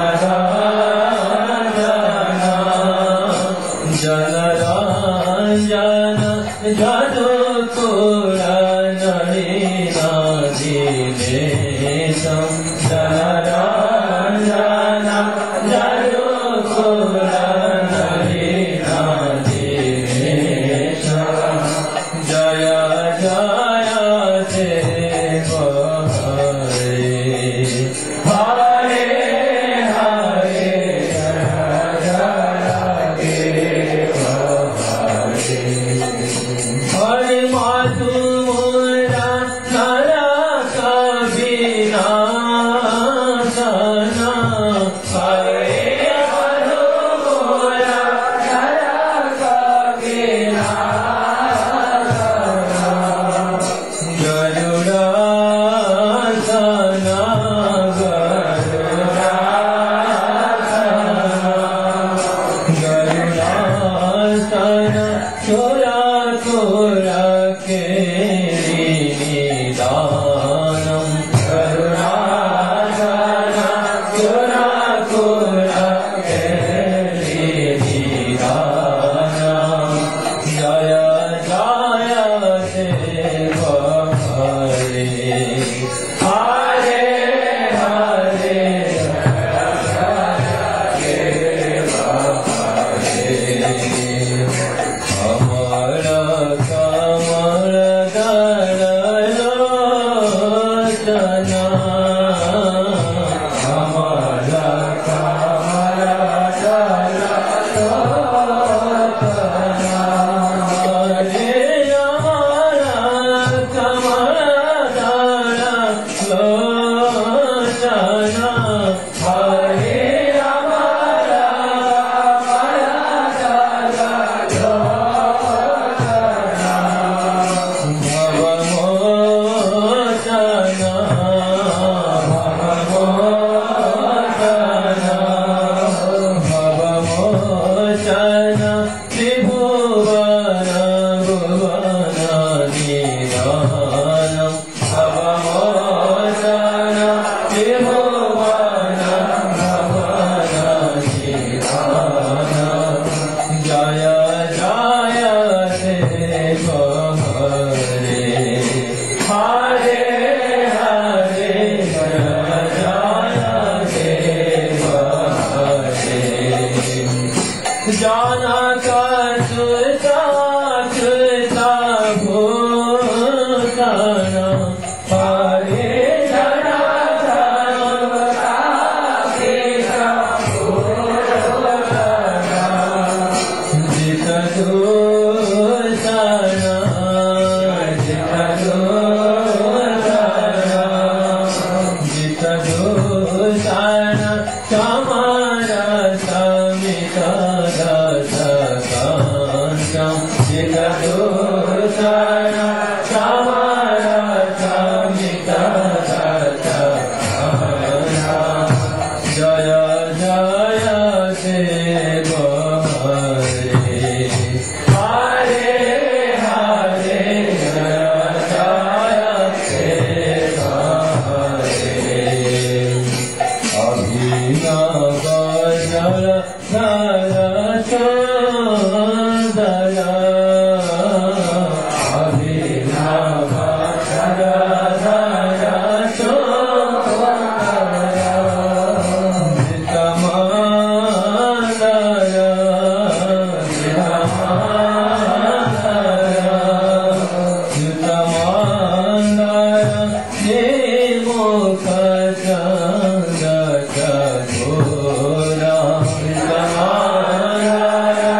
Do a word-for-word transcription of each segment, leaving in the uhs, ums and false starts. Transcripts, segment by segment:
Jaya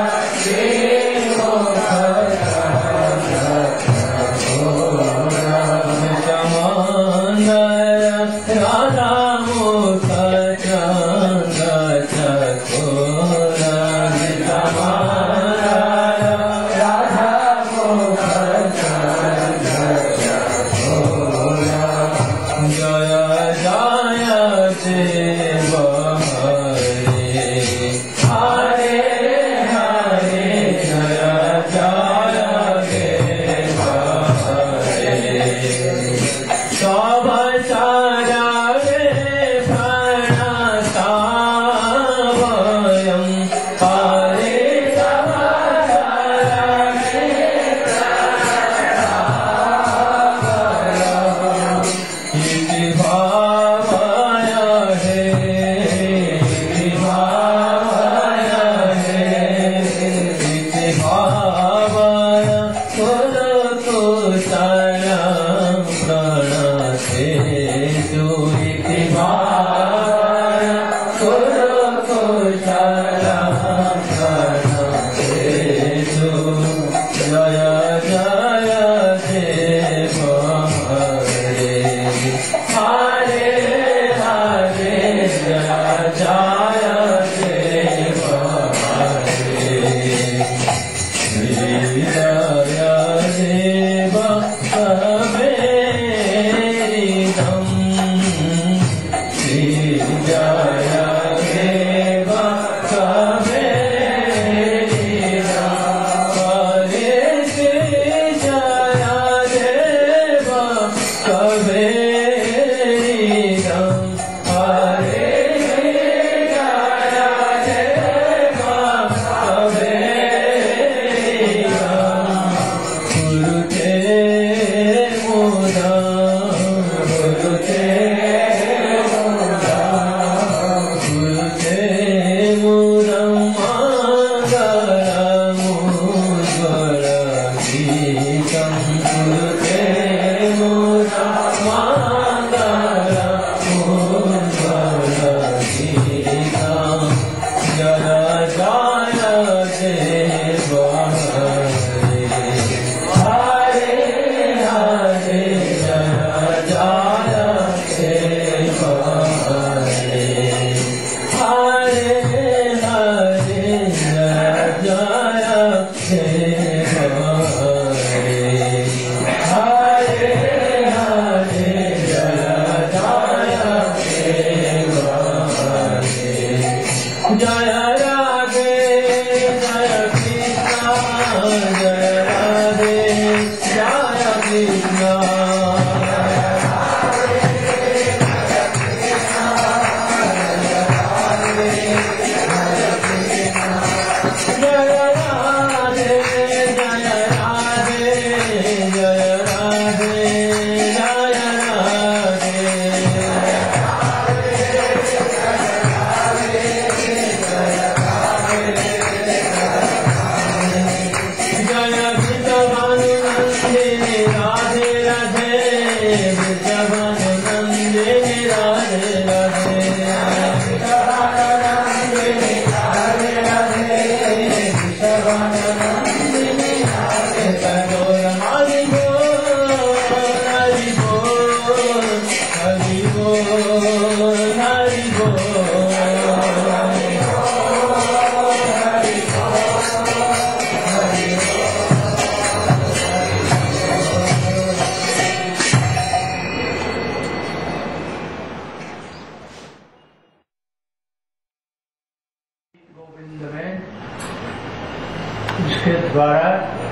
उसके द्वारा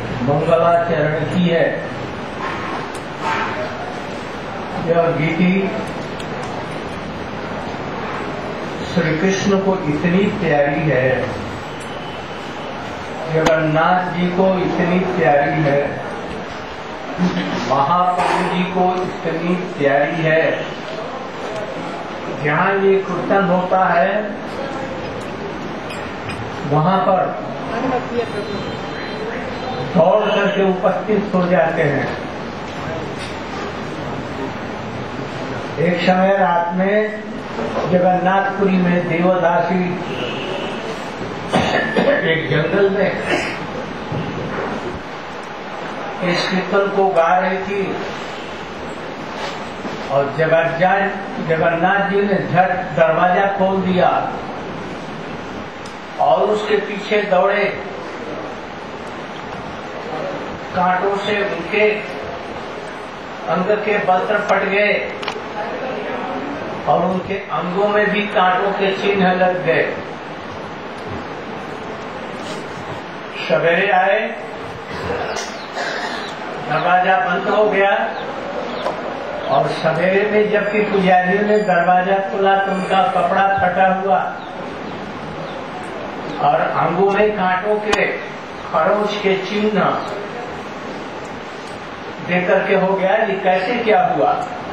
मंगलाचरण की है। यह गीति श्री कृष्ण को इतनी प्यारी है, जगन्नाथ जी को इतनी प्यारी है, महाप्रभु जी को इतनी प्यारी है। जहाँ ये कीर्तन होता है वहाँ पर दौड़ करके उपस्थित हो जाते हैं। एक समय रात में जगन्नाथपुरी में देवदासी एक जंगल में इस कीर्तन को गा रही थी और जगन्नाथ जी ने झट दरवाजा खोल दिया और उसके पीछे दौड़े। कांटों से उनके अंग के वस्त्र फट गए और उनके अंगों में भी कांटों के चिन्ह लग गए। सवेरे आए, दरवाजा बंद हो गया और सवेरे में जबकि पुजारियों ने दरवाजा खोला तो उनका कपड़ा फटा हुआ और अंगों में कांटों के खरोंच के चिन्ह देकर के हो गया। ये कैसे क्या हुआ?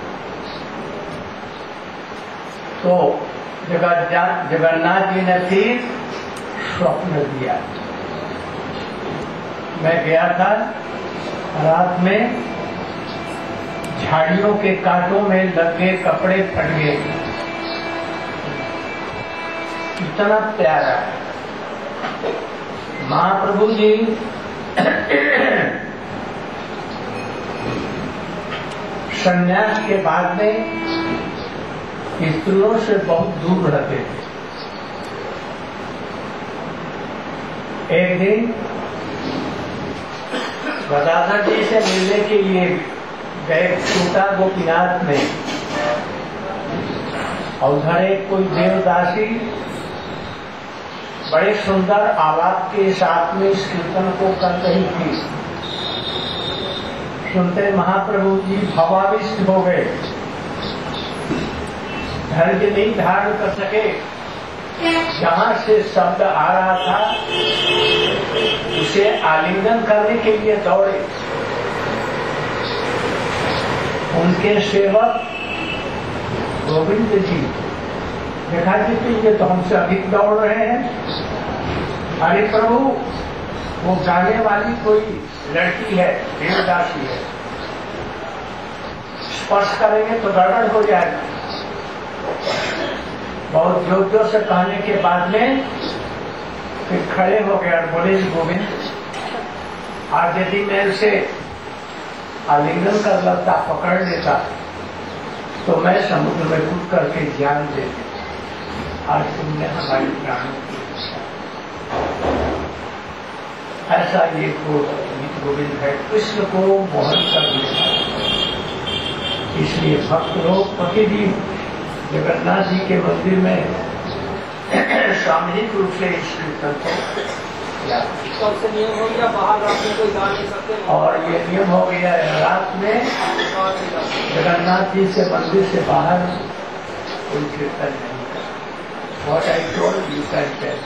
तो जगन्नाथ जी ने फिर स्वप्न दिया। मैं गया था रात में, झाड़ियों के कांटों में लग गए, कपड़े फट गए कितना प्यारा है। महाप्रभु जी संन्यास के बाद में स्त्रियों से बहुत दूर रहते थे। एक दिन गदाधर जी से मिलने के लिए गए छोटा गोपीनाथ में, और उधर एक कोई देवदासी बड़े सुंदर आलाप के साथ में इस कीर्तन को कर रही थी। सुनते महाप्रभु जी भावाविष्ट हो गए, धैर्य नहीं धारण कर सके। जहां से शब्द आ रहा था उसे आलिंगन करने के लिए दौड़े। उनके सेवक गोविंद जी देखा जी कि ये तो हमसे अधिक दौड़ रहे हैं। अरे प्रभु, वो गाने वाली कोई लड़की है, देवदासी है, स्पर्श करेंगे तो गड़बड़ हो जाएगा। बहुत जोर जोर से कहने के बाद में फिर खड़े हो गए और बोले जी गोविंद, आज यदि मैं उसे आलिंगन कर लेता, पकड़ लेता, तो मैं समुद्र में कूद करके जान देती। आज तुमने हमारी प्राणों की ऐसा ये गीत गोविंद है, कृष्ण को मोहन कर देता। इसलिए भक्त लोग प्रतिदिन जगन्नाथ जी के मंदिर में सामूहिक रूप से इस कीर्तन को से नियम हो गया, बाहर रात में कोई गा नहीं सकते। और ये नियम हो गया है, रात में जगन्नाथ जी से मंदिर से बाहर कोई कीर्तन नहीं कर। What I told you can tell.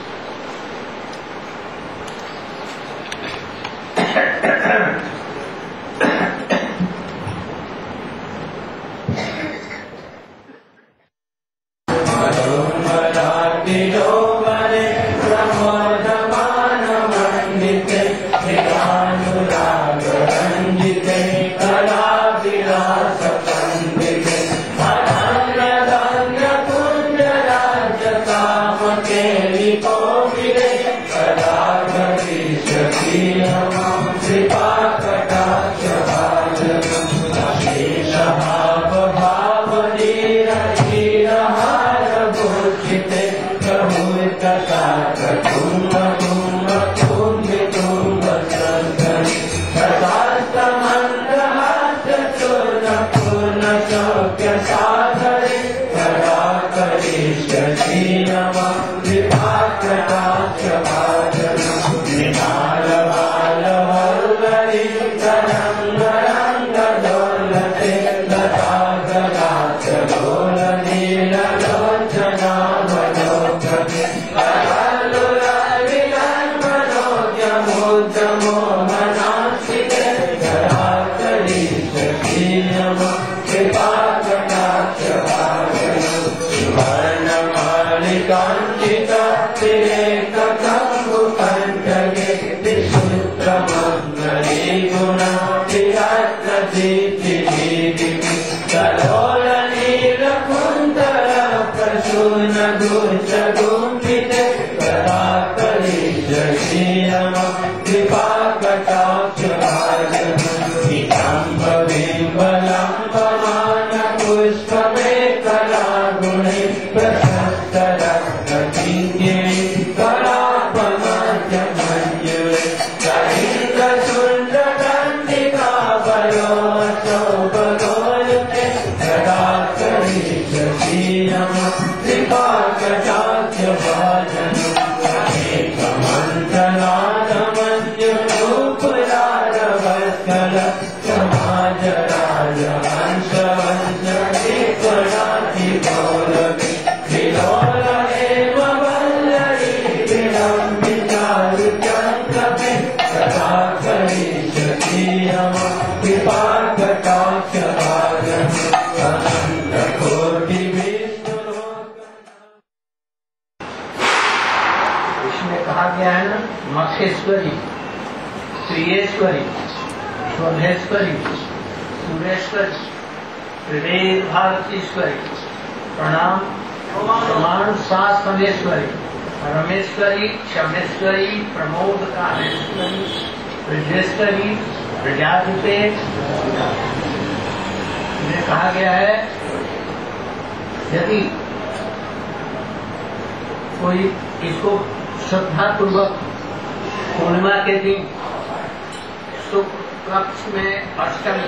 मखेश्वरी, प्रियेश्वरी, शोभेश्वरी, Sureshwari, Trived भारतीश्वरी, प्रणाम प्रमाण शासनेश्वरी, परमेश्वरी, क्षमेश्वरी, प्रमोद कामेश्वरी, ब्रजेश्वरी, प्रजापते में कहा गया है यदि कोई इसको श्रद्धा पूर्वक पूर्णिमा के दिन शुक्ल पक्ष में अष्टमी,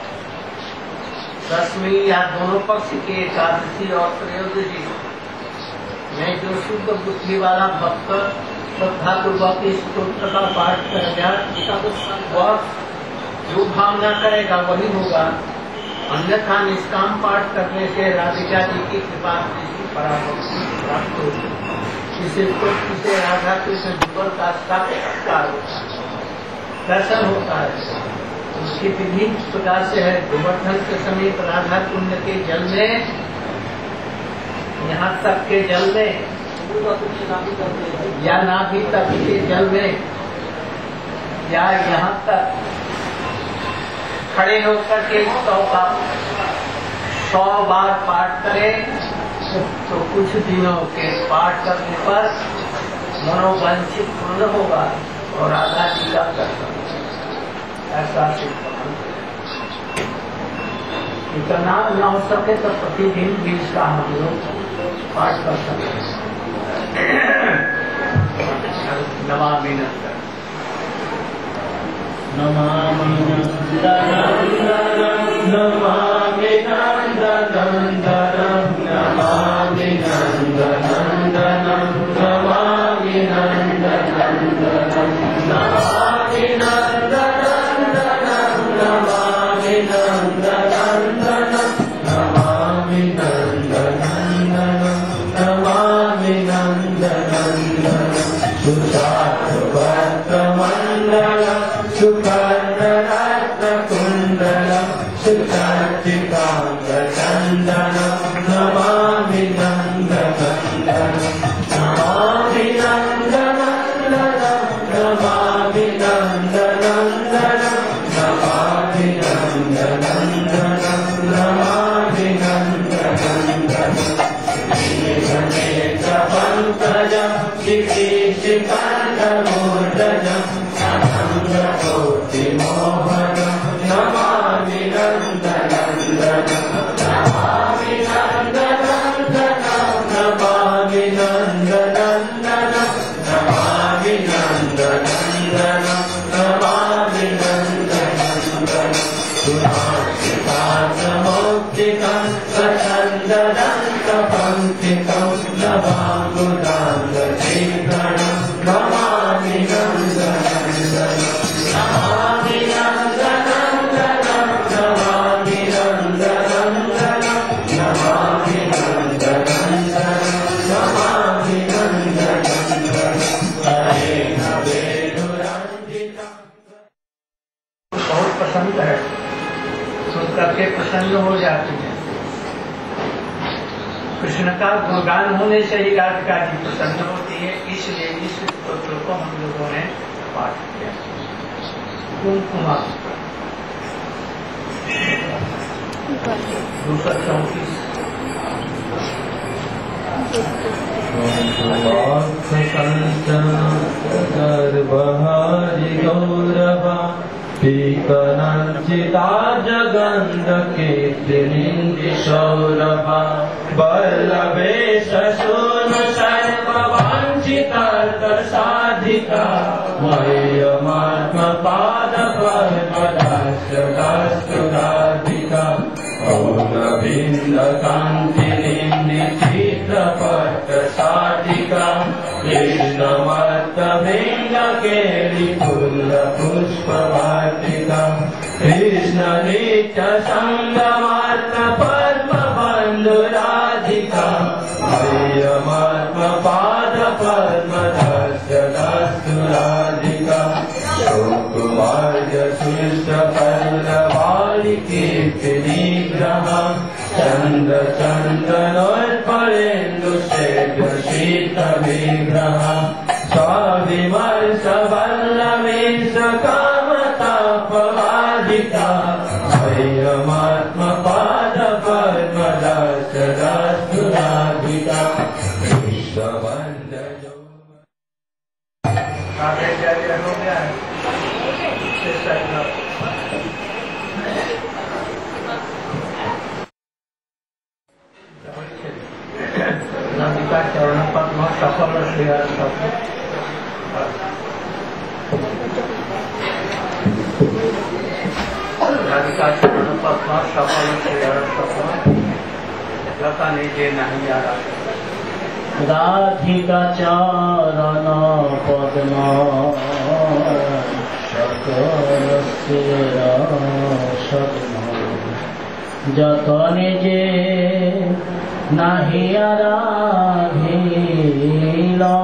दसवीं या दोनों पक्ष के एकादशी और त्रयोदशी में जो शुद्ध बुद्धि वाला भक्त श्रद्धा पूर्वक इस सूत्र का पाठ करेगा वह जो भावना करेगा वही होगा। अन्यथा निष्काम पाठ करने से राधिका जी की कृपा से पराभक्ति प्राप्त होगी। इसे तो इसे राधा कृष्ण जुगल का साक्षात्कार होता है, दर्शन होता है। उसकी विधि इस प्रकार से है। गोवर्धन के समीप राधा कुंड के जल में, यहाँ तक के जल में या नाभि तक के जल में या यहाँ तक खड़े होकर के सौ का सौ बार पाठ करें तो कुछ दिनों के पाठ करने पर मनोवांछित पूर्ण होगा और राधा जी का दर्शन ऐसा इतना न हो सके तो प्रतिदिन भी इसका हम लोग पाठ कर सकते हैं। नमामि नंदन नमामि नंदनं नमामि नंदनंदनं नमामि नंदनंदनं नमामि नंदनंदनं नमामि नंदनंदनं नमामि नंदनंदनं नमामि नंदनंदनं नमामि नंदनंदनं सुधार्तवर्तमण्डलं सुकर्णरत्नकुण्डलं सुचर्चिताङ्गचन्दनं नमामि नन्दनन्दनं नमामि नन्दनन्दनं नमामि नन्दनन्दनं नमामि नन्दनन्दनं नमामि नन्दनन्दनं नीलनेत्रपङ्कजं शिखिशिखण्डमूर्धजं मोहनं नमामि नन्दनन्दनं नमामि नन्दनन्दनं नमामि नन्दनन्दनं नमामि नन्दनन्दनं नमामि नन्दनन्दनं सुधार्तिकासमुक्तिकं स्वच्छन्ददन्तपङ्क्तिकं नवाङ्गुदाङ्गचित्रणं नमामि नन्दनन्दनं नमामि नन्दनन्दनं नमामि नन्दनन्दनं नमामि नन्दनन्दनं नमामि नन्दनन्दनं हरेण वेदुरञ्जितं। बहुत पसंद है, सुन करके प्रसन्न हो जाती है। कृष्ण का गुणगान होने से ही राधिका जी प्रसन्न होती है, इसलिए इस स्तोत्र को हम लोगों ने पाठ किया। कुमकुमा दूसरा चौंतीस गर्भहारि गौरवा पीकनञ्चिता जगन्धकीर्तिनिन्दिसौरभा वल्लभेश शून सर्ववाञ्छितार्थसाधिका मह्यमात्मपादपद्मदास्यदास्तुराधिका औलभिन्दकान्तिनिन्दिचित्रपट्टसाधिका कृष्णमत्तभिन्दकेलिफुल्लपुष्पवाटिका कृष्णनित्यसङ्गमात्मपद्मबन्धुराधिका मह्यमात्मपादपद्मदास्यदास्तुराधिका शोकुमार्यसुष्टपल्लवालिकीर्तिनिग्रहा चन्द्रचन्दनोत्पलेन्दुशेखरशीतविग्रहा स्वाभिमर्शवल्लवीशकामतापवादिका मह्यमात्मपादपद्मदास्यदास्तुराधिका नंद जो राधे जय हो गया है। नंदिका चरण पद्म सफल श्रेय राधिका चरण पद्म सफल श्रेय लता निजे नहीं आ रहा। राधिका चरण पद्म सकल श्रेय जतने जे नहीं आराधिला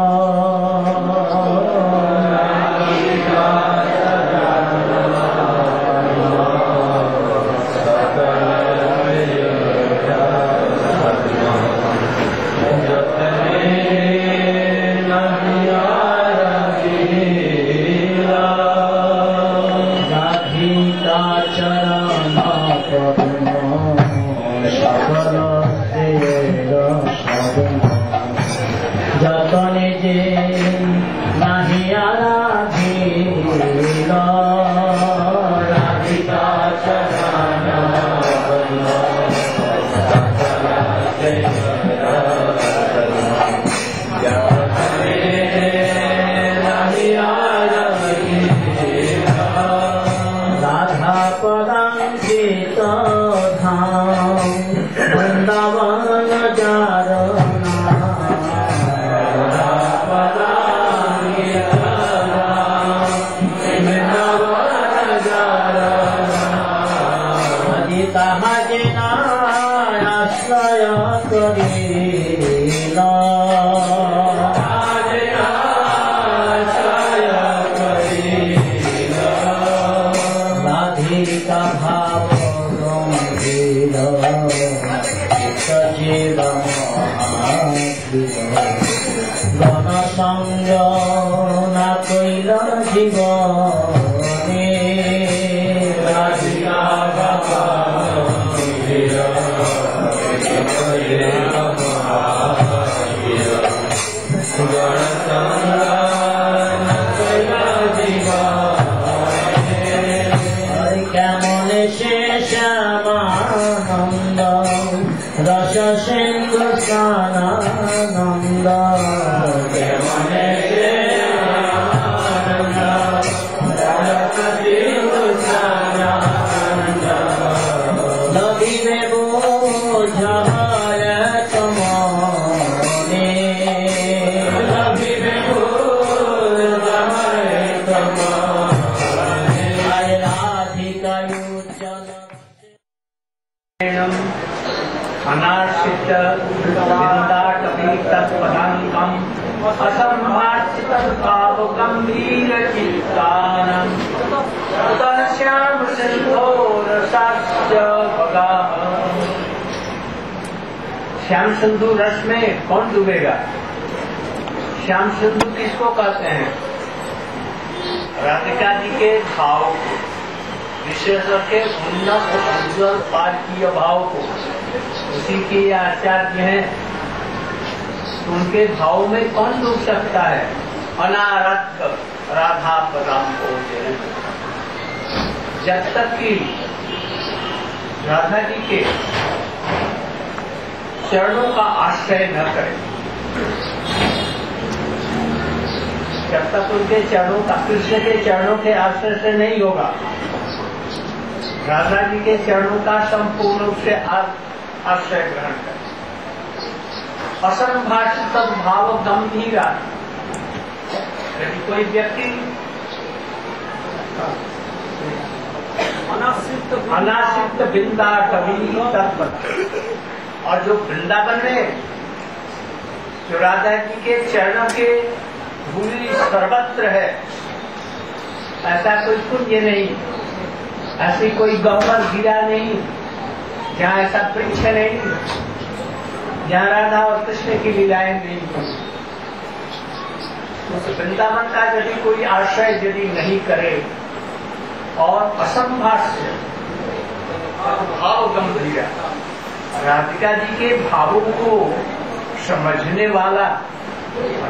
श्याम सिंधु रस में कौन डूबेगा? श्याम सिंधु किसको कहते हैं? राधिका जी के भाव को, विशेष के उन्नत उज्ज्वल पार्कीय भाव को, उसी के आचार्य हैं। उनके भाव में कौन डूब सकता है? अनारक्त राधा पदाम को जब तक कि राधा जी के चरणों का आश्रय न करें, जब तक उनके चरणों का, कृष्ण के चरणों के आश्रय से नहीं होगा। राधा जी के चरणों का संपूर्ण रूप से आश्रय ग्रहण करें। असंभाषित भाव गंभीरा, यदि कोई व्यक्ति अनासिक्त बिंदा कभी तत्पर, और जो वृंदावन में जो राधा जी के चरणों के धूलि सर्वत्र है, ऐसा कोई कुंज नहीं, ऐसी कोई गह्वर गिरा नहीं, जहाँ ऐसा वृक्ष नहीं, जहाँ राधा और कृष्ण की लीलाएं नहीं। उस वृंदावन का यदि कोई आश्रय यदि नहीं करे और असंभाष्य भाव गंभीर, राधिका जी के भावों को समझने वाला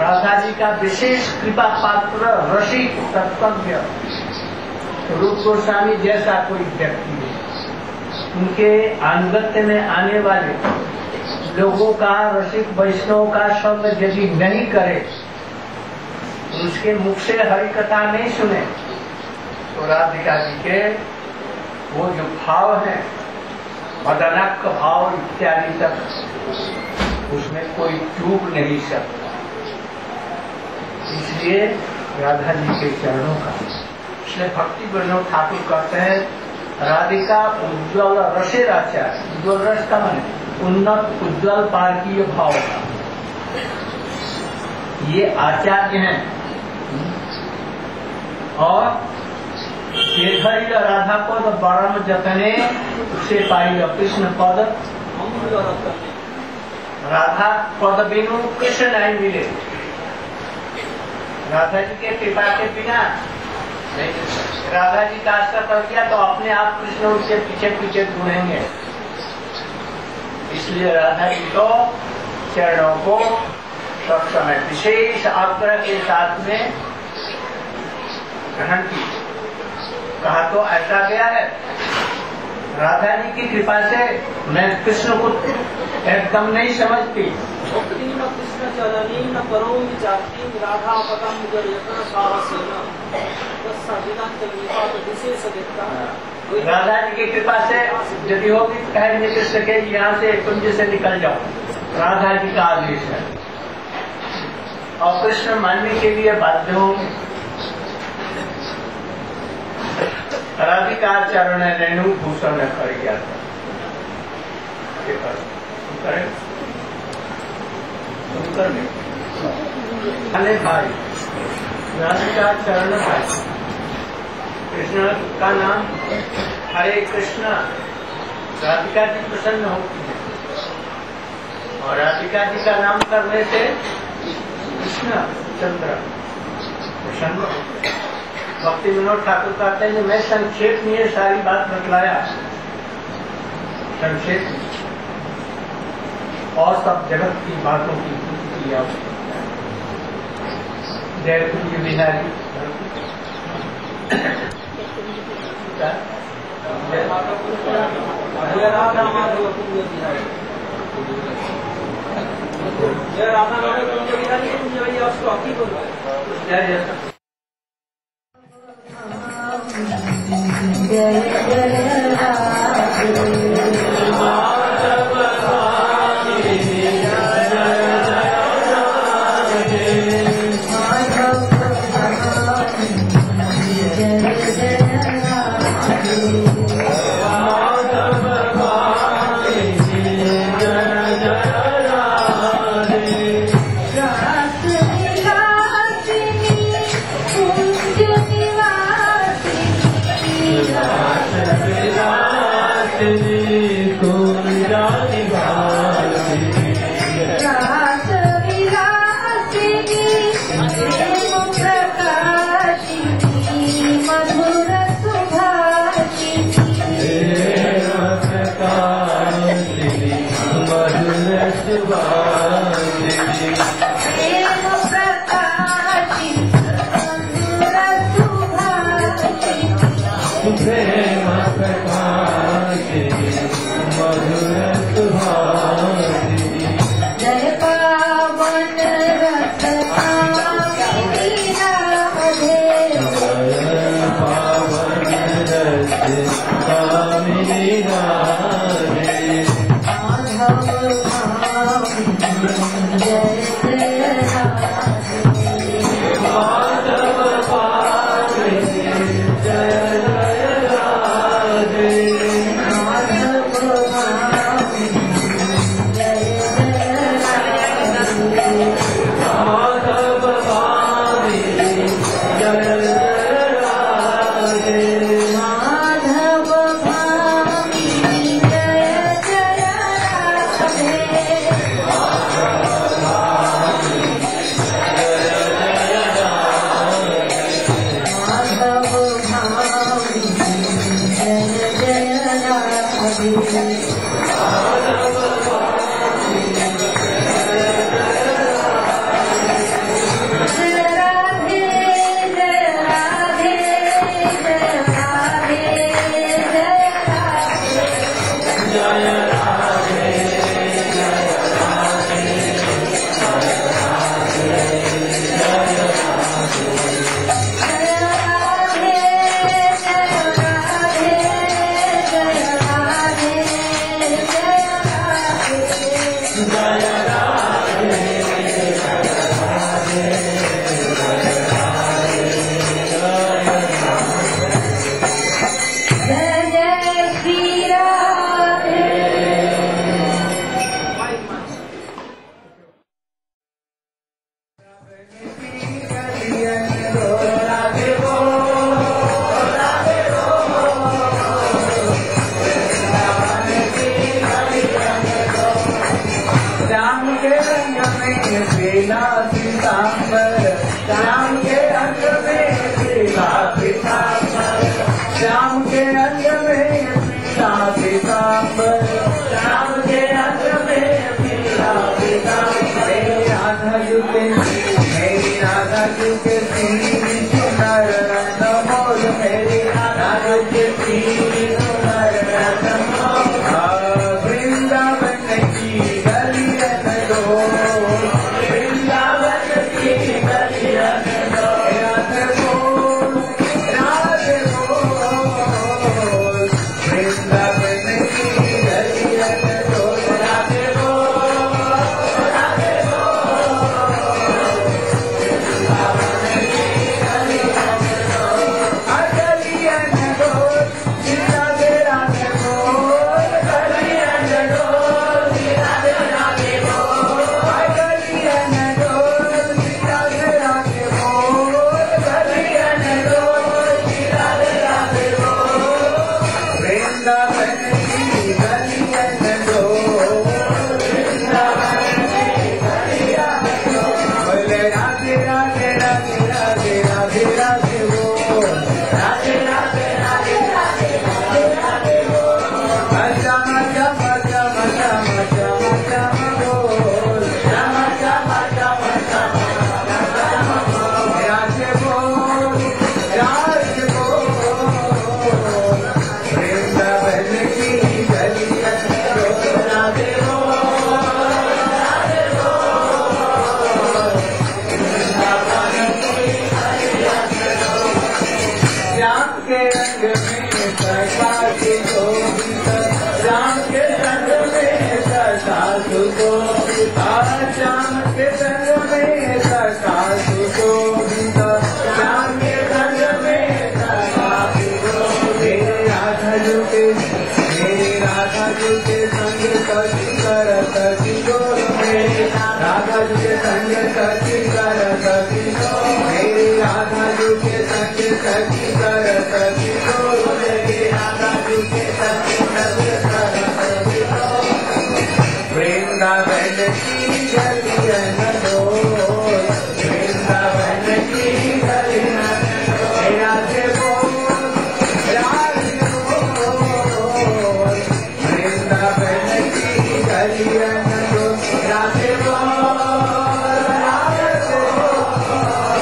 जी का विशेष कृपा पात्र रसिक कर्तव्य रूप गोस्वामी जैसा कोई व्यक्ति है, उनके अनुगत्य में आने वाले लोगों का, रसिक वैष्णव का शब्द यदि नहीं करे, उसके मुख से हरि कथा नहीं सुने, तो राधिका जी के वो जो भाव है मदनक भाव इत्यादि तक, उसमें कोई चूक नहीं सकता। इसलिए राधा जी के चरणों का, इसलिए भक्ति विनोद ठाकुर कहते हैं राधिका उज्ज्वल रसेर आचार्य। उज्ज्वल रस का माने उन्नत उज्ज्वल पार्कीय भाव का ये आचार्य हैं। और राधा पद बरम जतने से पाई कृष्ण पद, राधा पद बिनु कृष्ण नहीं मिले। राधा जी के कृपा के बिना राधा जी का आश्रय कर दिया तो अपने आप कृष्ण उसके पीछे पीछे ढूंढेंगे। इसलिए राधा जी को चरणों को सब समय विशेष आग्रह के साथ में ग्रहण की। कहा तो ऐसा गया है, राधा जी की कृपा से मैं कृष्ण को एकदम नहीं समझती। कृष्ण चरणी न करो विचारती राधा पदम जयतन साहसेन विशेष देखता। राधा जी की कृपा से यदि होगी कहेंगे कृष्ण के यहाँ से कुंज से निकल जाओ, राधा जी का आदेश है। और कृष्ण मानने के लिए बाध्य होंगे। राधिका चरण रेणु भूषण कर गया था। अरे भाई राधिका चरण भाई, कृष्ण का नाम हरे कृष्ण, राधिका जी प्रसन्न होती है। और राधिका जी का नाम करने से कृष्ण चंद्र प्रसन्न। भक्ति विनोद ठाकुर कहते हैं कि मैं संक्षेप में ये सारी बात बतलाया, संक्षेप में, और सब जगत की बातों की पूर्ति आवश्यकता है। जय कुंज बिहारी जय राधा माधव कुंज बिहारी, जय राधा माधव कुंज बिहारी। कुंज भैया उसको हकी बोल रहे हैं। जय जय राधे जय पावन रथ पीताम्बर, श्याम के अंग में पीला पीताम्बर, श्याम के अंग में पीला पीताम्बर, श्याम के अंग में पीला पीताम्बर। मेरी राधा जी के मेरी राधा जी के तीन सुंदर नमोल, मेरी राधा जी के तीन सुंदर नमोल। वृंदावन की गलियन डोल, वृंदावन की गलियन डोल, राधे बोल राधे बोल, वृंदावन की गलियन डोल, राधे बोल राधे बोल, वृंदावन की गलियन डोल, गलियन डोल, राधे राधे बोल, गलियन डोल, राधे राधे बोल, गलियन डोल, राधे राधे बोल, गलियन डोल, राधे राधे बोल, वृंदावन की गलियन डोल, वृंदावन की गलियन डोल, बोले राधे राधे राधे राधे राधे राधे बोल, राधे राधे राधे राधे राधे राधे बोल, श्याम श्याम श्याम श्याम श्याम श्याम बोल, श्याम श्याम श्याम श्याम श्याम बोल, राधे बोल राधे बोल, वृंदावन की गलियन डोल, राधे बोल राधे बोल, वृंदावन की गलियन डोल, श्याम के रंग में प्रकाश शोभित, श्याम के रंग में प्रकाश शोभित, श्याम के रंग में प्रकाश शोभित, श्याम के रंग में प्रकाश शोभित। मेरे राधा जी के मेरे राधा जी के संग सखी करत किशोर, मेरे राधा जी के संग सखी करत किशोर, मेरे राधा जी के संग सखी करत किशोर, मेरे राधा जी के संग सखी करत किशोर, वृंदावन की गलियन डोल, वृंदावन की गलियन डोल, राधे बोल राधे बोल, वृंदावन की गलियन डोल, राधे बोल राधे बोल,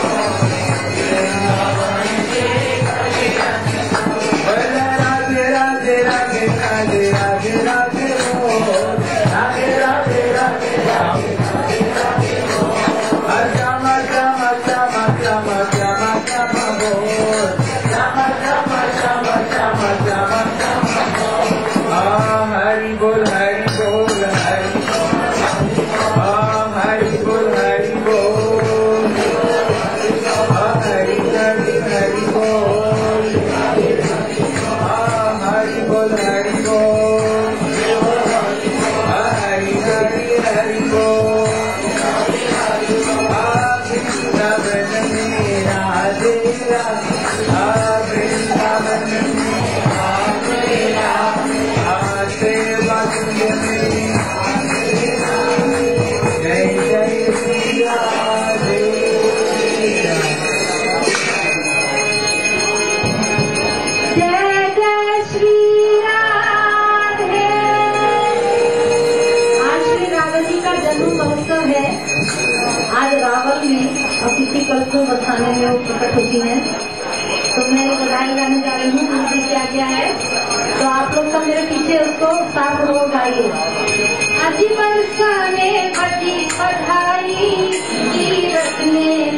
वृंदावन की गलियन डोल, बोले राधे राधे राधे राधे राधे राधे बोल, राधे राधे राधे राधे राधे राधे बोल, श्याम श्याम श्याम श्याम श्याम श्याम बोल, श्याम श्याम श्याम श्याम श्याम श्याम बोल, हरि बोल हरि बोल हरि बोल, हरि बोल हरि बोल, हरि हरि हरि बोल, हरि बोल हरि बोल, हरि हरि हरि बोल, वृंदावन में राधे राधे, वृंदावन में राधे राधे, वसंत में जय जय श्री राधे। जय जय श्री राधे। आज श्री राधा जी का जन्म महोत्सव है। आज रावण में अतिथि कल्प बरसाने में वो प्रकट होती है, तो मैं बधाई गाने जा रही हूँ। उनसे क्या क्या है तो आप लोग सब मेरे पीछे उसको साथ लोग गाइए। अति बरसाने बड़ी बधाई, तीरथ में